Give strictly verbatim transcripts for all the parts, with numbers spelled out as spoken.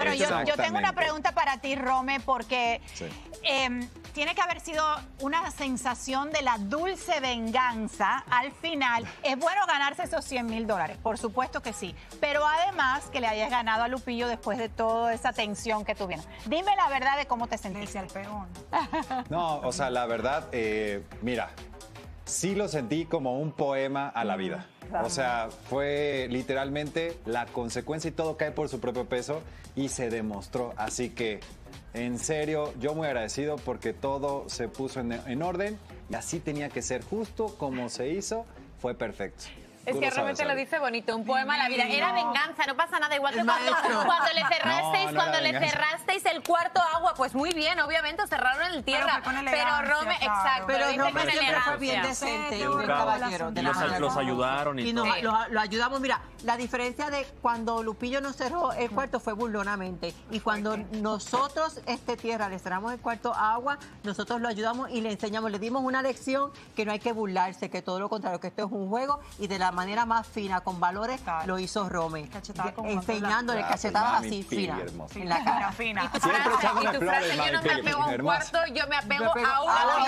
Bueno, yo, yo tengo una pregunta para ti, Rome, porque sí. eh, tiene que haber sido una sensación de la dulce venganza al final. Es bueno ganarse esos cien mil dólares, por supuesto que sí, pero además que le hayas ganado a Lupillo después de toda esa tensión que tuvieron. Dime la verdad de cómo te sentiste. Al peón. No, o sea, la verdad, eh, mira, sí lo sentí como un poema a la vida. O sea, fue literalmente la consecuencia y todo cae por su propio peso y se demostró. Así que, en serio, yo muy agradecido porque todo se puso en, en orden y así tenía que ser, justo como se hizo, fue perfecto. Es que realmente lo dice bonito, un poema a la vida. Era venganza, no pasa nada. Igual que cuando, cuando le cerrasteis, no, no cuando le cerrasteis el cuarto agua, pues muy bien, obviamente cerraron el tierra. Pero, pero Rome, claro. exacto. Pero Rome siempre fue bien decente, sí, bien caballero. Y los, los ayudaron y, y todo. nos, lo, lo ayudamos. Mira, la diferencia de cuando Lupillo nos cerró el cuarto fue burlonamente. Y cuando nosotros, este tierra, le cerramos el cuarto agua, nosotros lo ayudamos y le enseñamos, le dimos una lección que no hay que burlarse, que todo lo contrario, que esto es un juego y de la manera más fina, con valores, claro. lo hizo Rome. Enseñándole cachetadas así finas en la cara. Fina. Y tu frase, y tu frase yo no me apego a un cuarto, yo me apego a una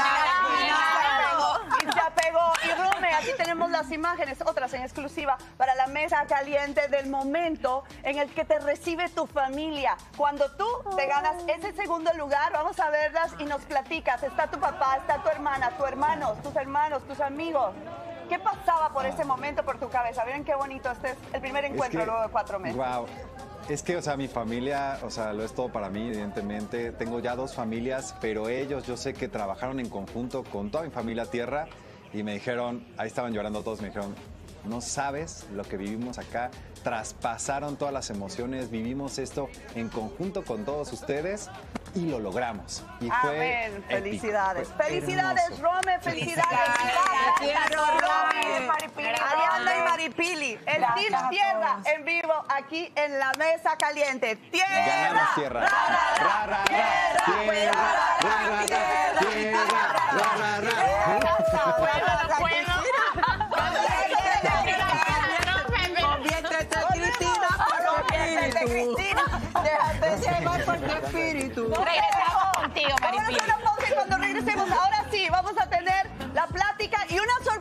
final. Y se apegó. Y Rome, aquí tenemos las imágenes, otras en exclusiva, para la mesa caliente del momento en el que te recibe tu familia. Cuando tú te ganas ese segundo lugar, vamos a verlas y nos platicas. Está tu papá, está tu hermana, tu hermano, tus hermanos, tus amigos. ¿Qué pasaba por ese momento por tu cabeza? Miren qué bonito, este es el primer encuentro es que, luego de cuatro meses. Wow. Es que, o sea, mi familia, o sea, lo es todo para mí, evidentemente. Tengo ya dos familias, pero ellos yo sé que trabajaron en conjunto con toda mi familia Tierra y me dijeron, ahí estaban llorando todos, me dijeron, no sabes lo que vivimos acá, traspasaron todas las emociones, vivimos esto en conjunto con todos ustedes y lo logramos. Y a fue ver, felicidades. Épico, felicidades, hermoso. Rome, felicidades. Ariana y Maripili, el Gracias Team Tierra en vivo aquí en la mesa caliente. ¡Tierra! Ganamos Tierra. Ra, ra, ra, tierra, tierra, ra, ra, ra, ra, ra, ra. Conviértete, Cristina, por Cristina. Déjate llevar por tu espíritu. Regresamos contigo, Maripili. Vamos a hacer una pausa y cuando regresemos, ahora sí, vamos a tener la plática y una sorpresa.